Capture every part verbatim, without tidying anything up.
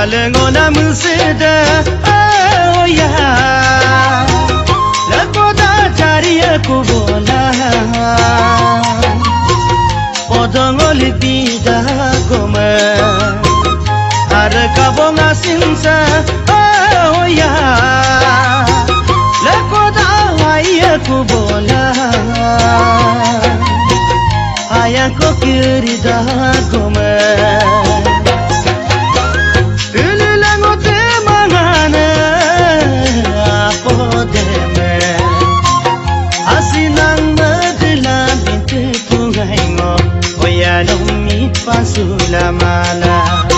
Alengona musida oh ya Lakoda jariya kubona Podongoli bida goma Arakabonga sinsa oh ya Lakoda haya kubona Haya kokirida goma Pasula mala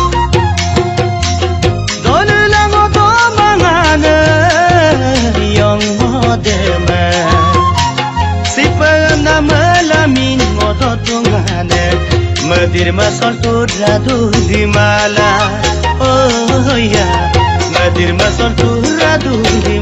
Dole lango to mangana Yong modema Sipa na malamin moto tungane Madir masol tu radu di mala Oh ya Madir masol tu radu di